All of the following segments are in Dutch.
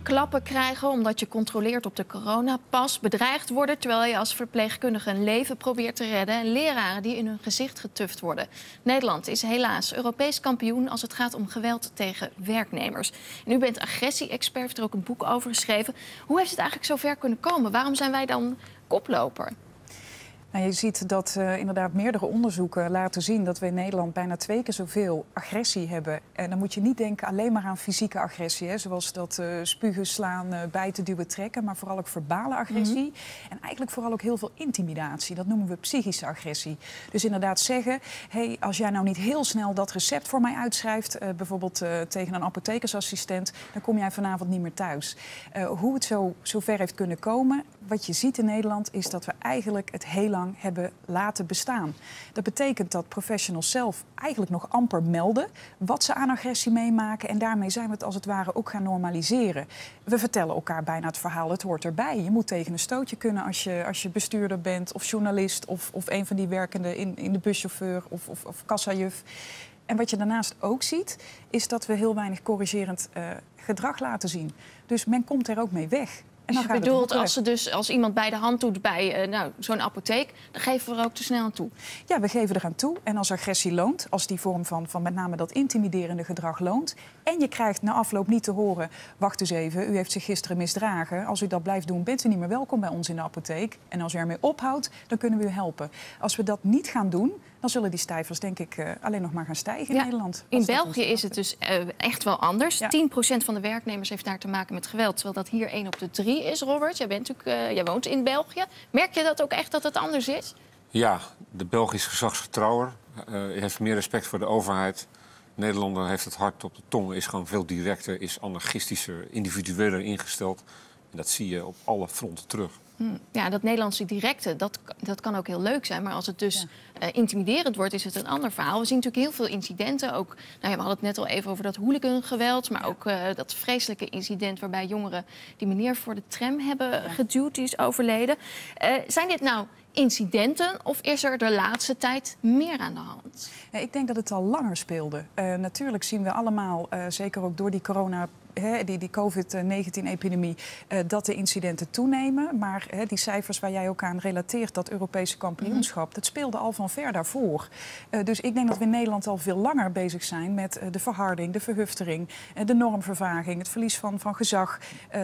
Klappen krijgen omdat je controleert op de coronapas. Bedreigd worden terwijl je als verpleegkundige een leven probeert te redden. En leraren die in hun gezicht getuft worden. Nederland is helaas Europees kampioen als het gaat om geweld tegen werknemers. En u bent agressie-expert, heeft er ook een boek over geschreven. Hoe heeft het eigenlijk zo ver kunnen komen? Waarom zijn wij dan koploper? Nou, je ziet dat inderdaad meerdere onderzoeken laten zien dat we in Nederland bijna 2 keer zoveel agressie hebben. En dan moet je niet denken alleen maar aan fysieke agressie, hè, zoals dat spugen, slaan, bijten, duwen, trekken, maar vooral ook verbale agressie. En eigenlijk vooral ook heel veel intimidatie. Dat noemen we psychische agressie. Dus inderdaad zeggen, hey, als jij nou niet heel snel dat recept voor mij uitschrijft, bijvoorbeeld tegen een apothekersassistent, dan kom jij vanavond niet meer thuis. Hoe het zo ver heeft kunnen komen, wat je ziet in Nederland, is dat we eigenlijk het heel lang hebben laten bestaan. Dat betekent dat professionals zelf eigenlijk nog amper melden wat ze aan agressie meemaken. En daarmee zijn we het als het ware ook gaan normaliseren. We vertellen elkaar bijna het verhaal, het hoort erbij. Je moet tegen een stootje kunnen als je bestuurder bent of journalist of een van die werkenden in de buschauffeur of kassajuf. En wat je daarnaast ook ziet, is dat we heel weinig corrigerend gedrag laten zien. Dus men komt er ook mee weg. Dus je bedoelt, als iemand bij de hand doet bij zo'n apotheek, dan geven we er ook te snel aan toe? Ja, we geven eraan toe. En als agressie loont, als die vorm van met name dat intimiderende gedrag loont, en je krijgt na afloop niet te horen, wacht eens even, u heeft zich gisteren misdragen. Als u dat blijft doen, bent u niet meer welkom bij ons in de apotheek. En als u ermee ophoudt, dan kunnen we u helpen. Als we dat niet gaan doen, dan zullen die cijfers denk ik alleen nog maar gaan stijgen in Nederland. In België is het dus echt wel anders. Ja. 10% van de werknemers heeft daar te maken met geweld. Terwijl dat hier 1 op de 3 is, Robert. Jij woont in België. Merk je dat ook echt dat het anders is? Ja, de Belgisch gezagsvertrouwer heeft meer respect voor de overheid. Nederlander heeft het hart op de tong, is gewoon veel directer, is anarchistischer, individueler ingesteld. En dat zie je op alle fronten terug. Ja, dat Nederlandse directe, dat kan ook heel leuk zijn. Maar als het dus intimiderend wordt, is het een ander verhaal. We zien natuurlijk heel veel incidenten. Ook, we hadden het net al even over dat hooligangeweld. Maar ook dat vreselijke incident waarbij jongeren die meneer voor de tram hebben geduwd. Die is overleden. Zijn dit nou incidenten of is er de laatste tijd meer aan de hand? Ja, ik denk dat het al langer speelde. Natuurlijk zien we allemaal, zeker ook door die corona, die COVID-19-epidemie, dat de incidenten toenemen. Maar die cijfers waar jij ook aan relateert, dat Europese kampioenschap, dat speelde al van ver daarvoor. Dus ik denk dat we in Nederland al veel langer bezig zijn met de verharding, de verhuftering, de normvervaging, het verlies van gezag.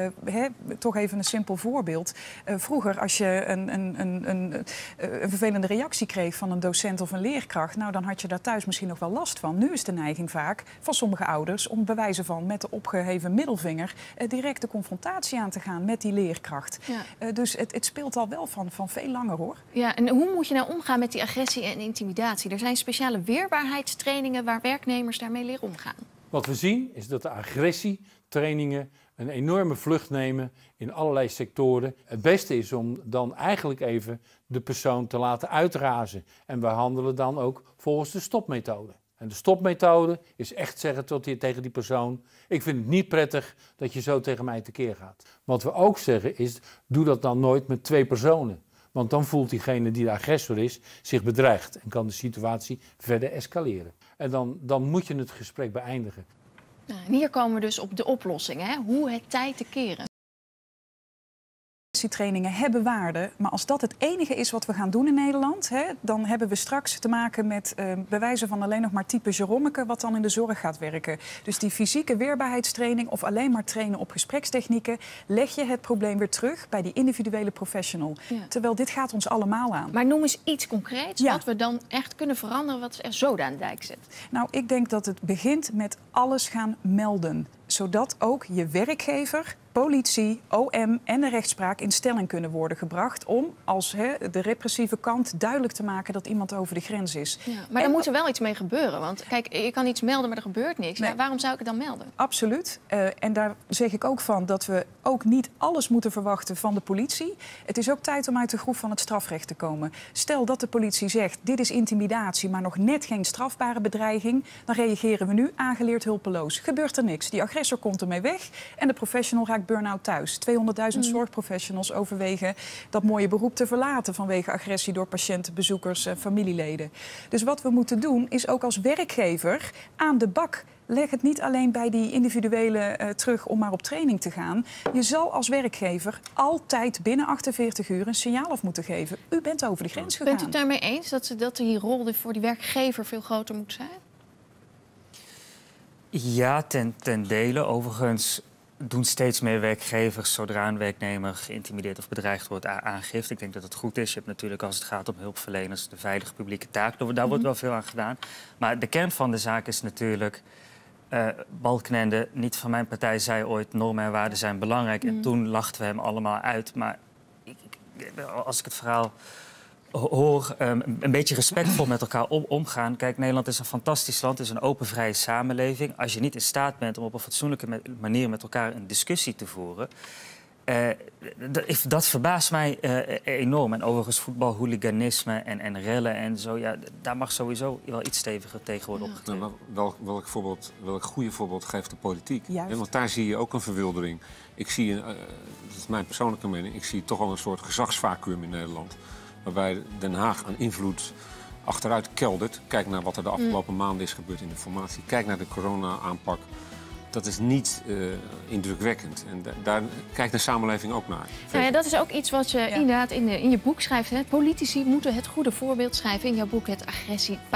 Toch even een simpel voorbeeld. Vroeger, als je een vervelende reactie kreeg van een docent of een leerkracht, nou, dan had je daar thuis misschien nog wel last van. Nu is de neiging vaak van sommige ouders om bewijzen van met de opgeheven middelvinger direct de confrontatie aan te gaan met die leerkracht. Ja. Dus het speelt al wel van veel langer, hoor. Ja, en hoe moet je nou omgaan met die agressie en intimidatie? Er zijn speciale weerbaarheidstrainingen waar werknemers daarmee leren omgaan. Wat we zien is dat de agressietrainingen een enorme vlucht nemen in allerlei sectoren. Het beste is om dan eigenlijk even de persoon te laten uitrazen. En we handelen dan ook volgens de stopmethode. En de stopmethode is echt zeggen tegen die persoon, ik vind het niet prettig dat je zo tegen mij tekeer gaat. Wat we ook zeggen is, doe dat dan nooit met 2 personen. Want dan voelt diegene die de agressor is zich bedreigd en kan de situatie verder escaleren. En dan moet je het gesprek beëindigen. Nou, en hier komen we dus op de oplossing, hè? Hoe het tijd te keren. Trainingen hebben waarde, maar als dat het enige is wat we gaan doen in Nederland, dan hebben we straks te maken met bewijzen van alleen nog maar type Jeromeke wat dan in de zorg gaat werken. Dus die fysieke weerbaarheidstraining of alleen maar trainen op gesprekstechnieken, leg je het probleem weer terug bij die individuele professional. Ja. Terwijl dit gaat ons allemaal aan. Maar noem eens iets concreets wat we dan echt kunnen veranderen, wat er zoden aan de dijk zet. Nou, ik denk dat het begint met alles gaan melden. Zodat ook je werkgever, politie, OM en de rechtspraak in stelling kunnen worden gebracht om als de repressieve kant duidelijk te maken dat iemand over de grens is. Ja, maar er moet er wel iets mee gebeuren. Want kijk, je kan iets melden, maar er gebeurt niks. Nee. Ja, waarom zou ik het dan melden? Absoluut. En daar zeg ik ook van dat we ook niet alles moeten verwachten van de politie. Het is ook tijd om uit de groef van het strafrecht te komen. Stel dat de politie zegt, dit is intimidatie, maar nog net geen strafbare bedreiging, dan reageren we nu aangeleerd hulpeloos. Gebeurt er niks. Die agressor komt ermee weg en de professional raakt burn-out thuis. 200.000 zorgprofessionals overwegen dat mooie beroep te verlaten vanwege agressie door patiënten, bezoekers en familieleden. Dus wat we moeten doen is ook als werkgever aan de bak. Leg het niet alleen bij die individuele terug om maar op training te gaan. Je zal als werkgever altijd binnen 48 uur een signaal af moeten geven. U bent over de grens gegaan. Bent u het daarmee eens dat die rol voor die werkgever veel groter moet zijn? Ja, ten dele. Overigens doen steeds meer werkgevers, zodra een werknemer geïntimideerd of bedreigd wordt, aangifte. Ik denk dat het goed is. Je hebt natuurlijk, als het gaat om hulpverleners, de veilige publieke taak. Daar wordt wel veel aan gedaan. Maar de kern van de zaak is natuurlijk... Balkenende, niet van mijn partij, zei ooit normen en waarden zijn belangrijk. En toen lachten we hem allemaal uit. Maar als ik het verhaal hoor, een beetje respectvol met elkaar omgaan. Kijk, Nederland is een fantastisch land, het is een open, vrije samenleving. Als je niet in staat bent om op een fatsoenlijke manier met elkaar een discussie te voeren... dat verbaast mij enorm. En overigens voetbalhooliganisme en rellen en zo... Ja, daar mag sowieso wel iets steviger tegen worden opgetreden. Nou, welk goede voorbeeld geeft de politiek? Juist. Want daar zie je ook een verwildering. Ik zie, dat is mijn persoonlijke mening... ik zie toch al een soort gezagsvacuüm in Nederland... waarbij Den Haag aan invloed achteruit keldert. Kijk naar wat er de afgelopen maanden is gebeurd in de formatie. Kijk naar de corona-aanpak. Dat is niet indrukwekkend. En daar kijkt de samenleving ook naar. Nou ja, dat is ook iets wat je inderdaad in je boek schrijft. Hè. Politici moeten het goede voorbeeld schrijven. In jouw boek Het agressie